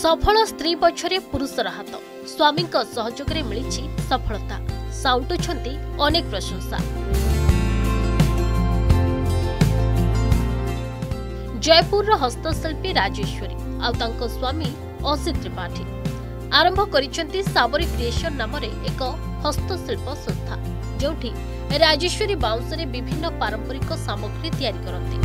सफल स्त्री पछरे पुरुषर हाथ स्वामी सहयोग मिली सफलता साउंटुछंती अनेक प्रशंसा। जयपुर हस्तशिल्पी राजेश्वरी आउ स्वामी असित त्रिपाठी आरंभ करिसेंती साबरी क्रिएशन नाम एक हस्तशिल्प संस्था जोठी राजेश्वरी बाउंसरे विभिन्न पारंपरिक सामग्री तैयारी करते।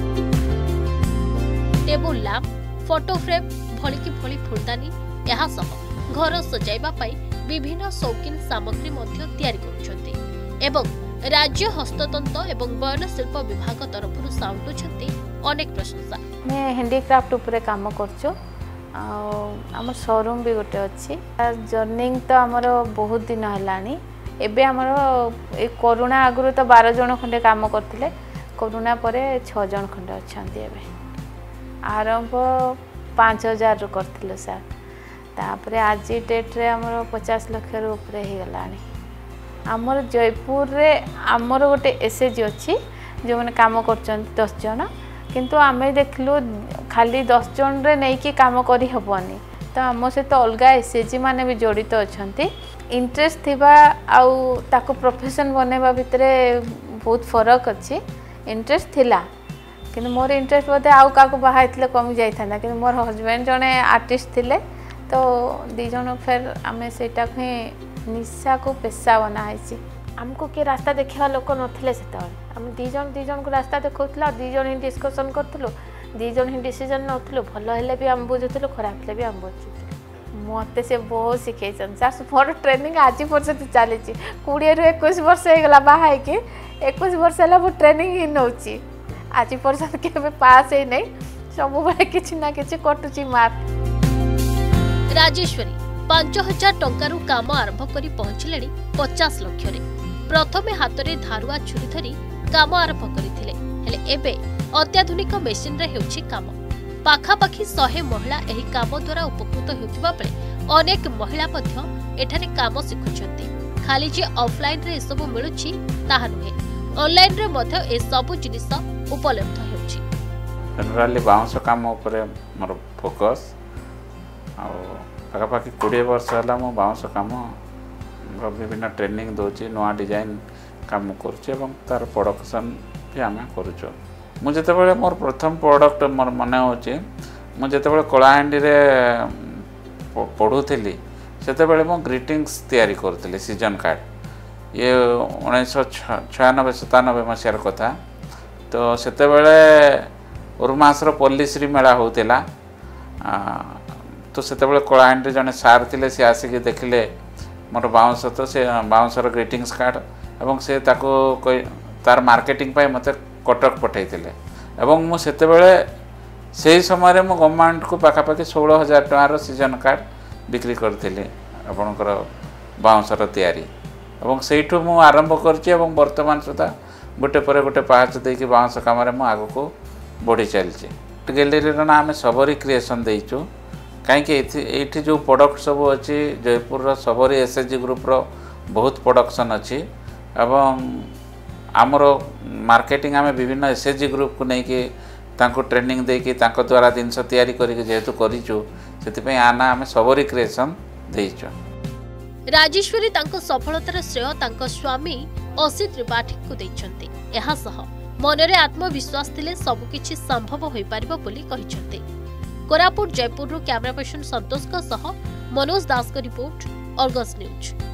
टेबुल लैंप फोटो फ्रेम भलिकी भली फुलदानी यह सह घर सजाइबा पाई विभिन्न शौकीन सामग्री मध्य तैयारी करुछंती एवं राज्य हस्ततंत्र एवं बयन शिल्प विभाग तरफ साउंटुछंती अनेक प्रशंसा। मैं हैंडीक्राफ्ट उपरे काम करछु आम शोरूम भी गोटे अच्छी जर्निंग तो आमर बहुत दिन है एबे आमर ए कोरोना आगु तो 12 जन खंडे काम करते कोरोना पर 6 जन खंडे अच्छा आरंभ 5000 रु करथिलु सर तापर आज डेट रे हमर 50 लाख रु ऊपर हे गलानी। हमर जयपुर रे हमर गोटे एसएजी अछि जो माने काम करचन 10 जन किंतु आमे देखलु खाली 10 जन रे नै कि काम करी हबनी तो आम से तो अलग एसएजी माने भी जड़ित अछंती इंटरेस्ट थिबा आउ ताको प्रोफेशन बनेबा भितरे बहुत फरक अछि। इंटरेस्ट थिला कि मोर इंटरेस्ट बोधे आउ का बाहर कमी जाता कि मोर हजबैंड जड़े आर्टिस्ट थिले तो दी जन फिर आम से निशा को पेशा बनाई आमको किए रास्ता देखा लोक नथिले आम दी जन को रास्ता देखा दी जन ही डिस्कसन करूँ दी जन ही डिसीजन नौलु भल हेल्ले भी आम बुझुलु खराब हेल्ले भी आम बुझुलु मत से बहुत शिखे सर मोर ट्रेनिंग आज पर्यटन चली 20 ରୁ 21 वर्ष होगा बाहर 21 वर्ष है वो ट्रेनिंग ही नौ आज पर्यटन के पास ही नहीं सब किसी ना किसी कटुची मार्क। राजेश्वरी 5000 टंकारु काम आरंभ करी पहुंचले 50 लाख रे प्रथमे हाथ रे धारुआ छुरी धरी काम आरंभ करथिले हेले एबे अत्याधुनिक मेसिन रे हेउछि काम पाखापाखि 100 महिला एही काम द्वारा उपकृत हेउथिबा बेले अनेक महिला मध्य एठाने काम शिखुछंती खाली जे ऑफलाइन रे सब मिलुछि ताहा नुहे ऑनलाइन रे मध्य ए सब जिनिस उपलब्ध हेउछि। जनरली बाउंस काम ऊपर मोर फोकस आ पाखापाखि 20 वर्ष है मो बाउंस काम विभिन्न ट्रेनिंग दोची नवा डिजाइन काम करुचे एवं तार प्रोडक्शन भी आम करुचो मुझे मोर प्रथम प्रोडक्ट मोर मन हो मुझे कलाहांडी रे पढ़ुली से मो ग्रीटिंग्स तैयारी करुली सीजन कार्ड ये 1996-97 मसीहार कथा तो से उर्मासर पल्लीश्री मेला होता तो से कलाहांडी जड़े सार थे सी आसिक देखिले मोर बाउंस तो से बाउंसर ग्रीटिंग्स कार्ड एवं से तार मार्केटिंग पाई मते कटक पठाई एवं मुझे से समय मो गवर्नमेंट को पाखापाखि 16,000 टंकार सीजन कार्ड बिक्री करी आपणकर बाउंसर तैयारी एवं सेठू मु आरंभ कर वर्तमान सुधा गोटे पर गोटे पाहाच देकी बाउंस काम आग को बढ़ी चलती। गैलेरी ना आम सबरी क्रिएशन देचु कहीं जो प्रोडक्ट सब अच्छी जयपुर सबरी एसएचजी ग्रुप रो बहुत प्रोडक्शन अच्छी एवं आमर मार्केटिंग आम विभिन्न एसएचजी ग्रुप को लेकिन ट्रेनिंग देकी द्वारा जिनस तैयारी जेहेतु करूँ से आना आम सबरी क्रिएशन देचु। राजेश्वरी तांको सफलतार श्रेय तांको स्वामी असित त्रिपाठी को दैछंती एहा सह मनरे आत्मविश्वास थिले सबकिछि संभव होई पारिबो बोली कहिछंती। कोरापुट जयपुर कैमरा पर्सन संतोष का सह मनोज दास का रिपोर्ट अर्गस न्यूज।